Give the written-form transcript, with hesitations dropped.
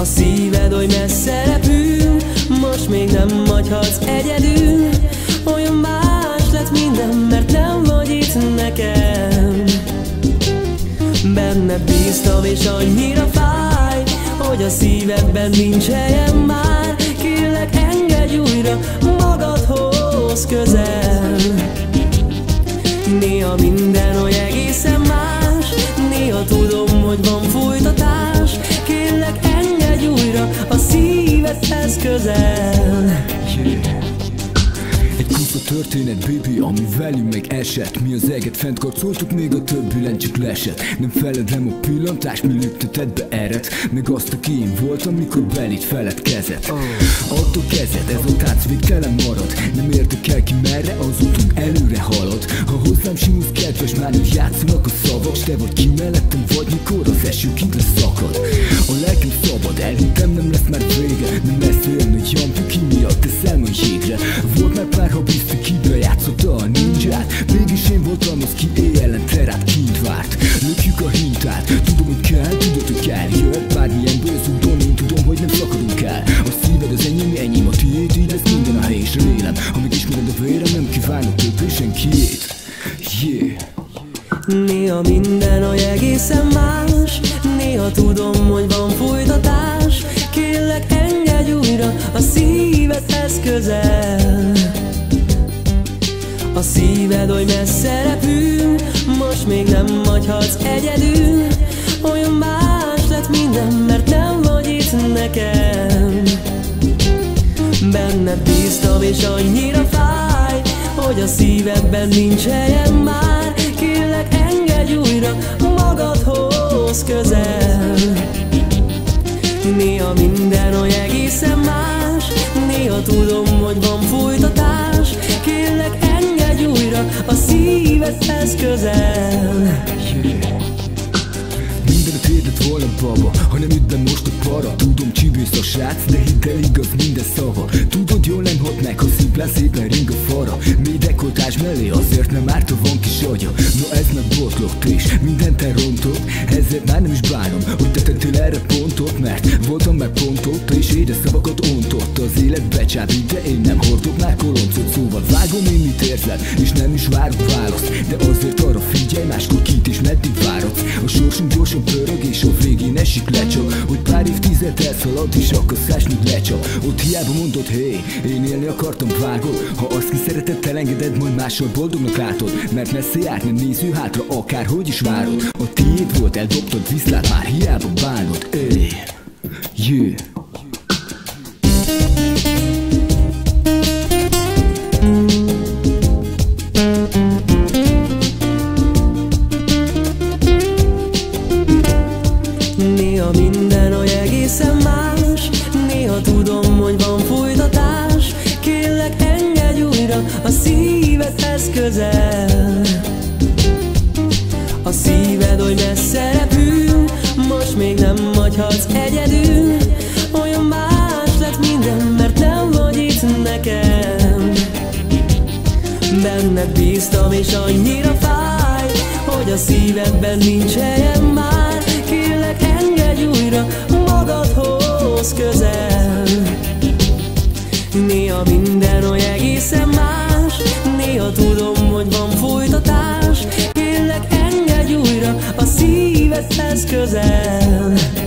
A szíved oly messze repül, most még nem hagyhatsz egyedül. Olyan más lett minden, mert nem vagy itt nekem. Benned bíztam és annyira fáj, hogy a szívedben nincs helyem már. Kérlek, engedj újra magadhoz közel. Néha minden oly egészen más, néha tudom, hogy van folytatás. Kérlek, engedj újra a szívedhez közel. Egy kusza történet, baby, ami velünk meg esett. Mi az eget fent karcoltuk, még a többi len csak lesett. Nem feledem a pillantást, mi lüktetett be ered. Meg azt, aki én voltam, mikor belét felett kezet. Attól kezed, ez a tánc végtelen marad. Nem érdekel ki merre, az útunk előre halad. Ha hozzám simulsz kedves, már nem játszanak a szavak. S te vagy ki mellettem, vagy mikor az eső kint leszakad. A lelkem szabad, elhittem nem lesz már vége. Nem lesz olyan, hogy jampű ki miatt teszel a jégre. Volt már pár, ha biztos kibe játszotta a ninját. Mégis én voltam az, ki éjjelen te rád kint várt. Lökjük a hintát, tudom, hogy kell, tudod, hogy kell. Jöhet bármilyen bőzúton, én tudom, hogy nem szakadunk el. A szíved az enyém, a tiéd, így lesz minden a hely és remélem. Ha megismered a vérem, nem kívánok többé senkiét. Yeah. Néha minden oly egészen más, néha tudom, hogy van folytatás. Kérlek, engedj újra a szívedhez közel. A szíved oly messze repül, most még nem hagyhatsz egyedül. Olyan más lett minden, mert nem vagy itt nekem. Benned bíztam és annyira fáj, hogy a szívedben nincs helyem már. Kérlek, engedj újra magadhoz közel. Néha minden oly egészen más, néha tudom, hogy van folytatás. Kérlek, engedj újra a szívedhez közel. Mindenet érdett volna baba, ha nem üt be most a para. Tudom, csibész a srác, de hidd el, igaz minden szava. Tudod, jól nem hat meg, ha szimplán szépen ring a fara. Mély dekoltás mellé, azért nem árt, ha van kis agya. No ez meg botlott és mindent elrontott. Ezért már nem is bánom, hogy te tettél erre pontot. Mert voltam már pont ott, és édes szavakat ontott. Az élet becsábít, de én nem hordok már koloncot. Szóval vágom én mit érzel, és nem is várok választ. De azért arra figyelj, máskor kit és meddig váradsz. A sorsunk gyorsan pörög, és a végén esik le csak, hogy pár évtized elszalad, és a kasszás még lecsap. Ott hiába mondod, hey, én élni akartam, vágod. Ha azt ki szeretett, elengeded, majd mással boldognak látod. Mert messze járt, nem néző hátra, akárhogy is várod. A tiéd volt, eldobtad, viszlát, már hiába bánod. Ey, yeah. Néha minden oly egészen más, néha tudom, hogy van folytatás. Kérlek, engedj újra a szívedhez közel. A szíved oly messze repül, most még nem hagyhatsz egyedül. Olyan más lett minden, mert nem vagy itt nekem. Benned bíztam és annyira fáj, hogy a szívedben nincs helyem már. Kérlek, engedj újra magadhoz közel. Néha minden oly egészen más, néha tudom, hogy van folytatás. Kérlek, engedj újra a szívedhez közel.